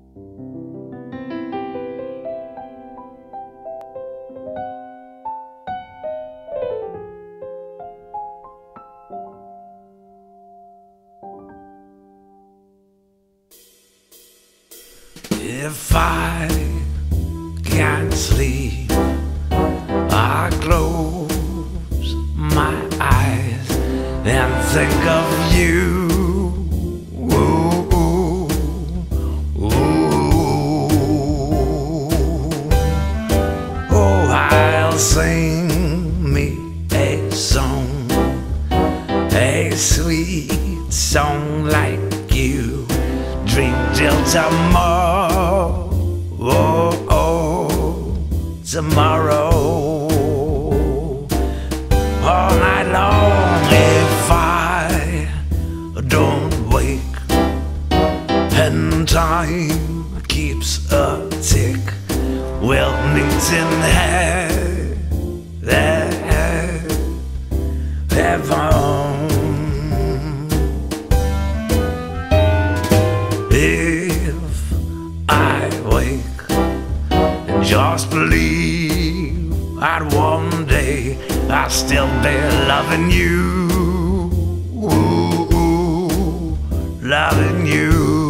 If I can't sleep, I close my eyes and think of you. Ooh, ooh, ooh. Oh, I'll sing me a song, a sweet song like you. Dream till tomorrow, oh, oh, tomorrow. All night long, if I don't wake and time keeps a tick, we'll meet in heaven. If I wake and just believe that one day I'll still be loving you, ooh, ooh, loving you.